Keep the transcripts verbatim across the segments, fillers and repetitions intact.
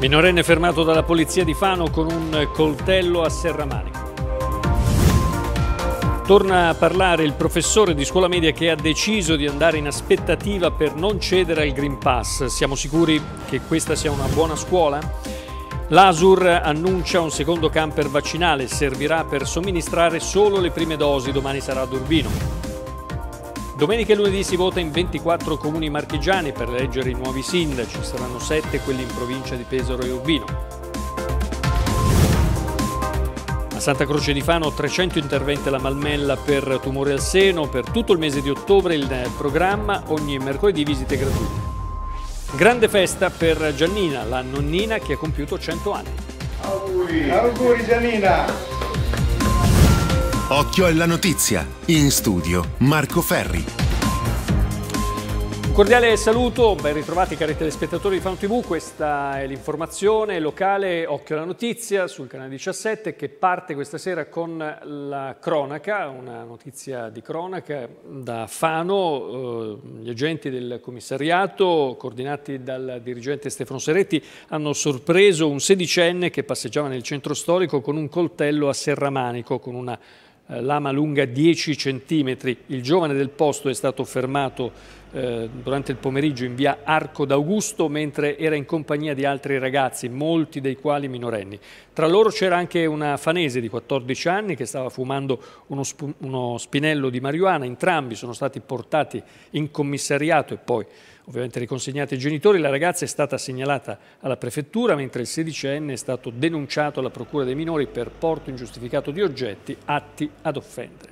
Minorenne fermato dalla polizia di Fano con un coltello a serramanico. Torna a parlare il professore di scuola media che ha deciso di andare in aspettativa per non cedere al Green Pass. Siamo sicuri che questa sia una buona scuola? L'Asur annuncia un secondo camper vaccinale, servirà per somministrare solo le prime dosi, domani sarà ad Urbino. Domenica e lunedì si vota in ventiquattro comuni marchigiani per eleggere i nuovi sindaci, saranno sette quelli in provincia di Pesaro e Urbino. A Santa Croce di Fano trecento interventi alla Malmella per tumore al seno, per tutto il mese di ottobre il programma, ogni mercoledì visite gratuite. Grande festa per Giannina, la nonnina che ha compiuto cento anni. Auguri, auguri Giannina! Occhio alla notizia, in studio Marco Ferri. Un cordiale saluto, ben ritrovati cari telespettatori di Fano tivù, questa è l'informazione locale Occhio alla notizia sul canale diciassette che parte questa sera con la cronaca, una notizia di cronaca da Fano. Eh, gli agenti del commissariato, coordinati dal dirigente Stefano Seretti, hanno sorpreso un sedicenne che passeggiava nel centro storico con un coltello a serramanico, con una lama lunga dieci centimetri. Il giovane del posto è stato fermato eh, durante il pomeriggio in via Arco d'Augusto mentre era in compagnia di altri ragazzi, molti dei quali minorenni. Tra loro c'era anche una fanese di quattordici anni che stava fumando uno, uno spinello di marijuana. Entrambi sono stati portati in commissariato e poi ovviamente riconsegnati ai genitori. La ragazza è stata segnalata alla prefettura, mentre il sedicenne è stato denunciato alla procura dei minori per porto ingiustificato di oggetti atti ad offendere.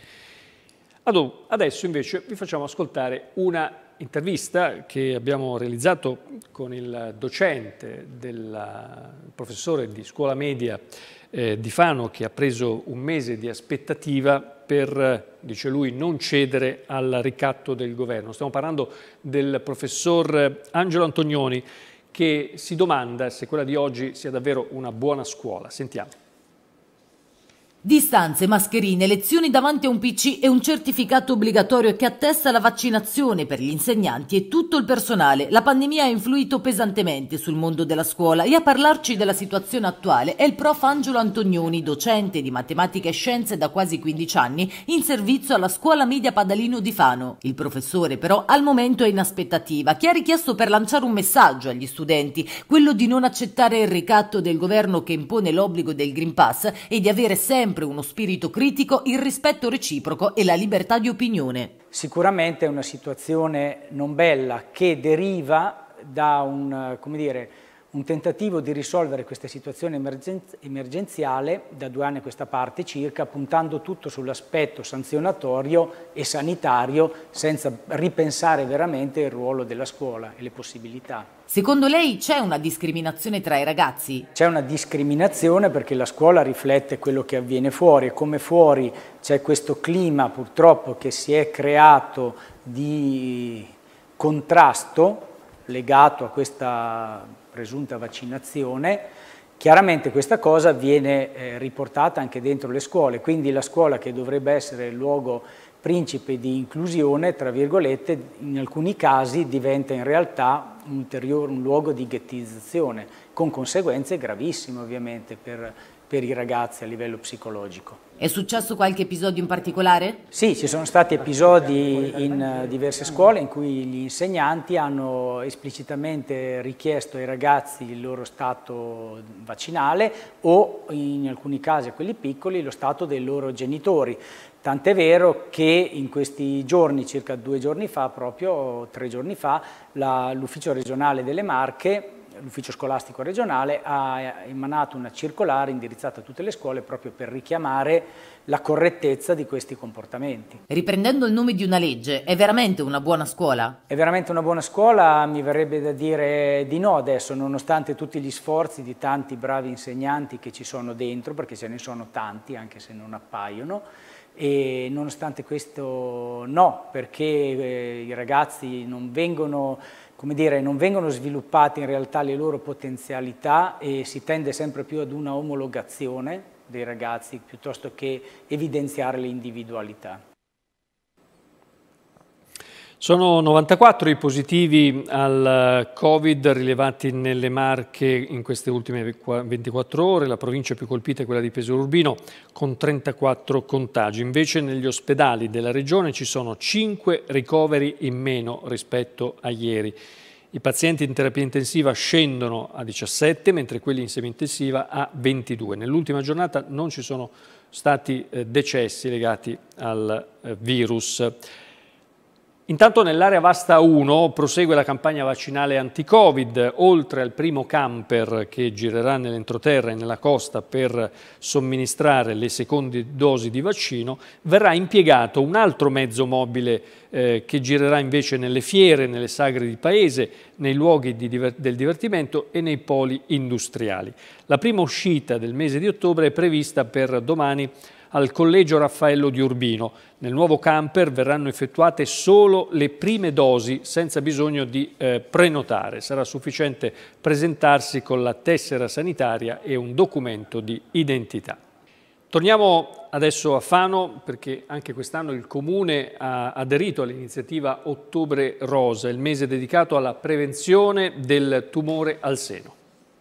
Adesso invece vi facciamo ascoltare una intervista che abbiamo realizzato con il docente, del professore di scuola media eh, di Fano, che ha preso un mese di aspettativa per, dice lui, non cedere al ricatto del governo. Stiamo parlando del professor Angelo Antonioni, che si domanda se quella di oggi sia davvero una buona scuola. Sentiamo. Distanze, mascherine, lezioni davanti a un P C e un certificato obbligatorio che attesta la vaccinazione per gli insegnanti e tutto il personale. La pandemia ha influito pesantemente sul mondo della scuola e a parlarci della situazione attuale è il prof Angelo Antonioni, docente di matematica e scienze da quasi quindici anni, in servizio alla scuola media Padalino di Fano. Il professore però al momento è in aspettativa, che ha richiesto per lanciare un messaggio agli studenti, quello di non accettare il ricatto del governo che impone l'obbligo del Green Pass e di avere sempre uno spirito critico, il rispetto reciproco e la libertà di opinione. Sicuramente è una situazione non bella che deriva da un, come dire, un tentativo di risolvere questa situazione emergenz- emergenziale da due anni a questa parte circa, puntando tutto sull'aspetto sanzionatorio e sanitario senza ripensare veramente il ruolo della scuola e le possibilità. Secondo lei c'è una discriminazione tra i ragazzi? C'è una discriminazione perché la scuola riflette quello che avviene fuori e come fuori c'è questo clima purtroppo che si è creato di contrasto legato a questa presunta vaccinazione. Chiaramente questa cosa viene eh, riportata anche dentro le scuole, quindi la scuola, che dovrebbe essere il luogo principe di inclusione, tra virgolette, in alcuni casi diventa in realtà un ulteriore un luogo di ghettizzazione, con conseguenze gravissime ovviamente per, per i ragazzi a livello psicologico. È successo qualche episodio in particolare? Sì, ci sono stati episodi in diverse scuole in cui gli insegnanti hanno esplicitamente richiesto ai ragazzi il loro stato vaccinale o in alcuni casi a quelli piccoli lo stato dei loro genitori. Tant'è vero che in questi giorni, circa due giorni fa, proprio tre giorni fa, l'ufficio regionale delle Marche, l'ufficio scolastico regionale, ha emanato una circolare indirizzata a tutte le scuole proprio per richiamare la correttezza di questi comportamenti. Riprendendo il nome di una legge, è veramente una buona scuola? È veramente una buona scuola? Mi verrebbe da dire di no adesso, nonostante tutti gli sforzi di tanti bravi insegnanti che ci sono dentro, perché ce ne sono tanti, anche se non appaiono. E nonostante questo no, perché eh, i ragazzi non vengono, come dire, non vengono sviluppate in realtà le loro potenzialità e si tende sempre più ad una omologazione dei ragazzi piuttosto che evidenziare le individualità. Sono novantaquattro i positivi al Covid rilevati nelle Marche in queste ultime ventiquattro ore. La provincia più colpita è quella di Pesaro Urbino con trentaquattro contagi. Invece negli ospedali della regione ci sono cinque ricoveri in meno rispetto a ieri. I pazienti in terapia intensiva scendono a diciassette, mentre quelli in semi-intensiva a ventidue. Nell'ultima giornata non ci sono stati decessi legati al virus. Intanto nell'area Vasta uno prosegue la campagna vaccinale anti-Covid. Oltre al primo camper che girerà nell'entroterra e nella costa per somministrare le seconde dosi di vaccino, verrà impiegato un altro mezzo mobile eh, che girerà invece nelle fiere, nelle sagre di paese, nei luoghi di diver- del divertimento e nei poli industriali. La prima uscita del mese di ottobre è prevista per domani al Collegio Raffaello di Urbino. Nel nuovo camper verranno effettuate solo le prime dosi senza bisogno di eh, prenotare. Sarà sufficiente presentarsi con la tessera sanitaria e un documento di identità. Torniamo adesso a Fano perché anche quest'anno il Comune ha aderito all'iniziativa Ottobre Rosa, il mese dedicato alla prevenzione del tumore al seno.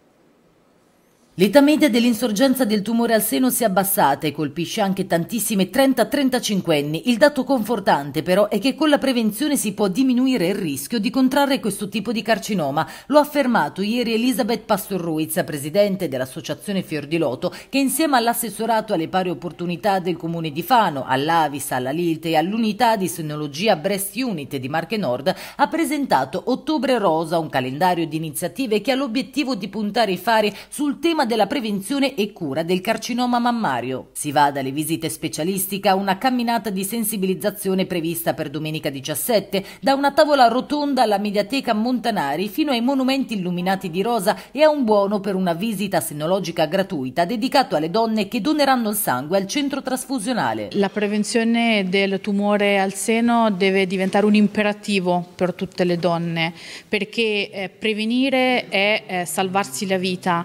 L'età media dell'insorgenza del tumore al seno si è abbassata e colpisce anche tantissime trenta trentacinquenni. Il dato confortante però è che con la prevenzione si può diminuire il rischio di contrarre questo tipo di carcinoma. Lo ha affermato ieri Elisabeth Pastor-Ruiz, presidente dell'associazione Fior di Loto, che insieme all'assessorato alle pari opportunità del comune di Fano, all'Avis, alla L I L T e all'unità di senologia Breast Unit di Marche Nord ha presentato Ottobre Rosa, un calendario di iniziative che ha l'obiettivo di puntare i fari sul tema della prevenzione e cura del carcinoma mammario. Si va dalle visite specialistiche a una camminata di sensibilizzazione prevista per domenica diciassette, da una tavola rotonda alla Mediateca Montanari fino ai monumenti illuminati di rosa e a un buono per una visita senologica gratuita dedicato alle donne che doneranno il sangue al centro trasfusionale. La prevenzione del tumore al seno deve diventare un imperativo per tutte le donne, perché eh, prevenire è eh, salvarsi la vita.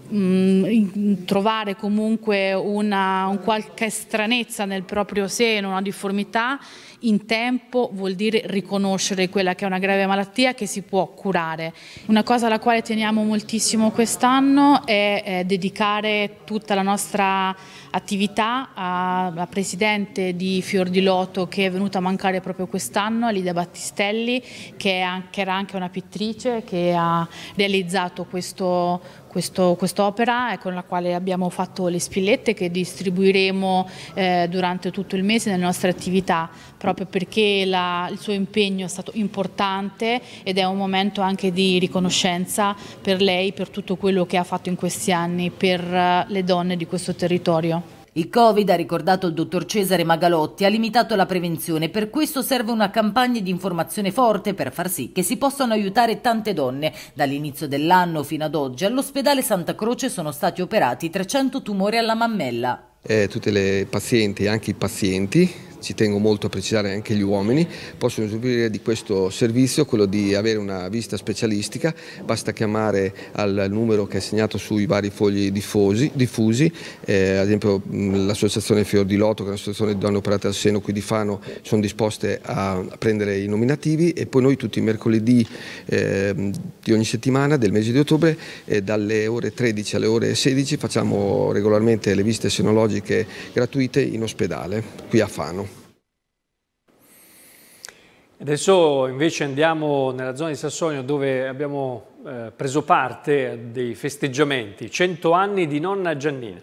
Mh, trovare comunque una un qualche stranezza nel proprio seno, una difformità in tempo vuol dire riconoscere quella che è una grave malattia che si può curare. Una cosa alla quale teniamo moltissimo quest'anno è, è dedicare tutta la nostra attività alla presidente di Fior di Loto che è venuta a mancare proprio quest'anno, Lidia Battistelli, che, è anche, che era anche una pittrice che ha realizzato questo Questo, quest'opera con la quale abbiamo fatto le spillette che distribuiremo eh, durante tutto il mese nelle nostre attività, proprio perché la, il suo impegno è stato importante ed è un momento anche di riconoscenza per lei, per tutto quello che ha fatto in questi anni per uh, le donne di questo territorio. Il Covid, ha ricordato il dottor Cesare Magalotti, ha limitato la prevenzione, per questo serve una campagna di informazione forte per far sì che si possano aiutare tante donne. Dall'inizio dell'anno fino ad oggi all'ospedale Santa Croce sono stati operati trecento tumori alla mammella. Eh, tutte le pazienti e anche i pazienti, ci tengo molto a precisare anche gli uomini, possono usufruire di questo servizio, quello di avere una visita specialistica. Basta chiamare al numero che è segnato sui vari fogli diffusi, diffusi. Eh, ad esempio l'associazione Fior di Loto, che è un'associazione di donne operate al seno qui di Fano, sono disposte a, a prendere i nominativi, e poi noi tutti i mercoledì eh, di ogni settimana del mese di ottobre eh, dalle ore tredici alle ore sedici facciamo regolarmente le visite senologiche gratuite in ospedale qui a Fano. Adesso invece andiamo nella zona di Sassonia dove abbiamo eh, preso parte a dei festeggiamenti. cento anni di nonna Giannina.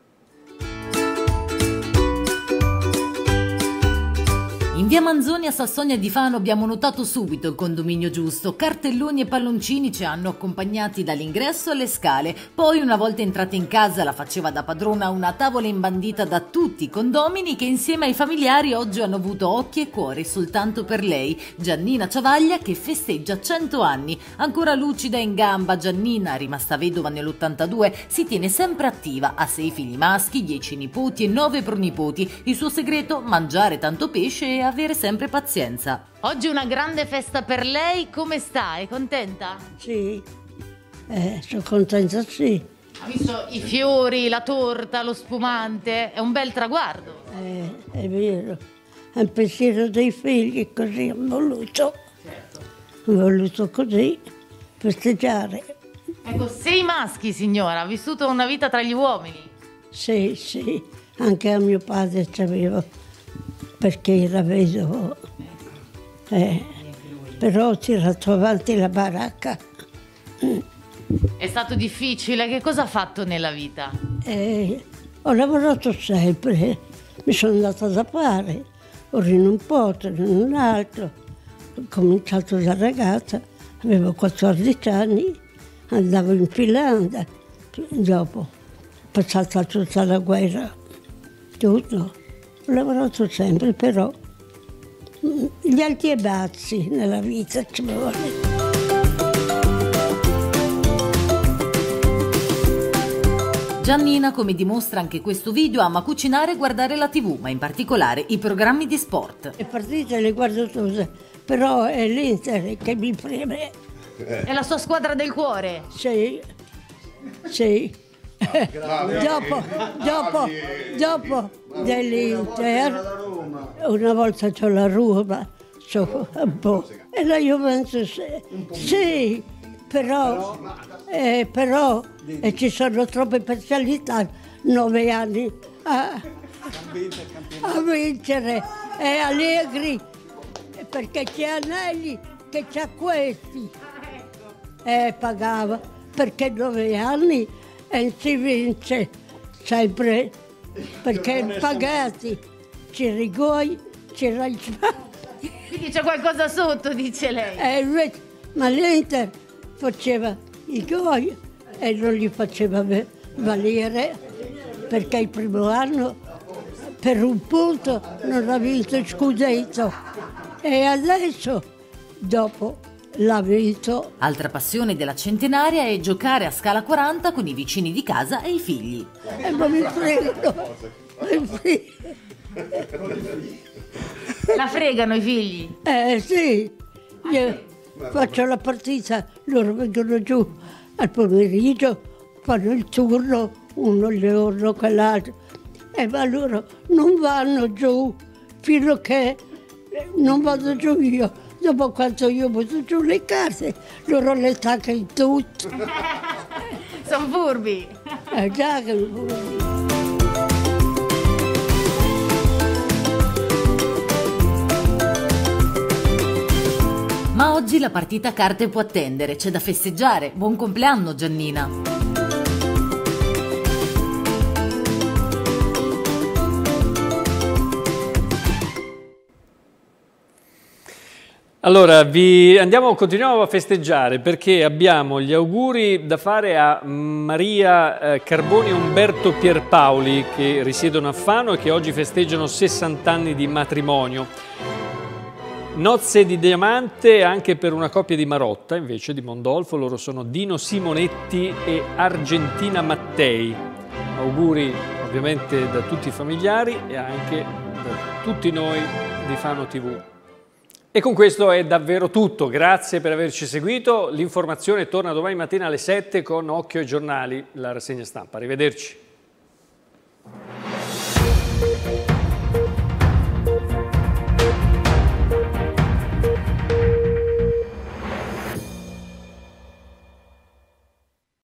In via Manzoni a Sassonia di Fano abbiamo notato subito il condominio giusto. Cartelloni e palloncini ci hanno accompagnati dall'ingresso alle scale. Poi, una volta entrata in casa, la faceva da padrona una tavola imbandita da tutti i condomini che insieme ai familiari oggi hanno avuto occhi e cuori soltanto per lei, Giannina Ciavaglia, che festeggia cento anni. Ancora lucida e in gamba, Giannina, rimasta vedova nell'ottantadue, si tiene sempre attiva. Ha sei figli maschi, dieci nipoti e nove pronipoti. Il suo segreto? Mangiare tanto pesce e avere sempre pazienza. Oggi una grande festa per lei, come sta? È contenta? Sì, eh, sono contenta, sì. Ha visto i fiori, la torta, lo spumante? È un bel traguardo. Eh, è vero. al pensiero dei figli, così ho voluto, certo. Ho voluto così festeggiare. Ecco, sei maschi, signora, ha vissuto una vita tra gli uomini. Sì, sì, anche a mio padre c'avevo, perché era vedovo. Eh, però ho tirato avanti la baracca. È stato difficile? Che cosa ha fatto nella vita? Eh, ho lavorato sempre, mi sono andata da fare, ora in un posto, in un altro. Ho cominciato da ragazza, avevo quattordici anni, andavo in Finlandia, dopo ho passato tutta la guerra, tutto. Ho lavorato sempre, però gli alti e bassi nella vita ci vuole. Giannina, come dimostra anche questo video, ama cucinare e guardare la tivù, ma in particolare i programmi di sport. Le partite le guardo tutte, però è l'Inter che mi preme. È la sua squadra del cuore? Sì, sì. dopo, dopo, dopo dell'Inter, una volta c'ho la Roma, c'ho un po', e la Juventus, sì, però, eh, però e ci sono troppe personalità, nove anni a, a vincere, e Allegri, perché c'è Anelli che c'ha questi, e pagava, perché nove anni e si vince sempre, perché pagati, c'è rigoi, c'è ragione. Quindi c'è qualcosa sotto, dice lei. E invece, ma l'Inter faceva i gol e non li faceva valere, perché il primo anno per un punto non ha vinto il scudetto e adesso dopo l'ha vinto. Altra passione della centenaria è giocare a scala quaranta con i vicini di casa e i figli. E non mi fregano, mi fregano. La fregano i figli? Eh sì, io faccio la partita, loro vengono giù al pomeriggio, fanno il turno, uno il giorno, quell'altro, e ma loro non vanno giù fino a che non vado giù io. Dopo quando io butto giù le carte, loro le taccano in tutto. Sono furbi. Eh già che furbi. Ma oggi la partita a carte può attendere, c'è da festeggiare. Buon compleanno, Giannina! Allora, vi andiamo, continuiamo a festeggiare perché abbiamo gli auguri da fare a Maria eh, Carboni e Umberto Pierpaoli, che risiedono a Fano e che oggi festeggiano sessanta anni di matrimonio. Nozze di diamante anche per una coppia di Marotta, invece, di Mondolfo. Loro sono Dino Simonetti e Argentina Mattei. Auguri ovviamente da tutti i familiari e anche da tutti noi di Fano tivù. E con questo è davvero tutto, grazie per averci seguito. L'informazione torna domani mattina alle sette con Occhio ai giornali, la rassegna stampa. Arrivederci.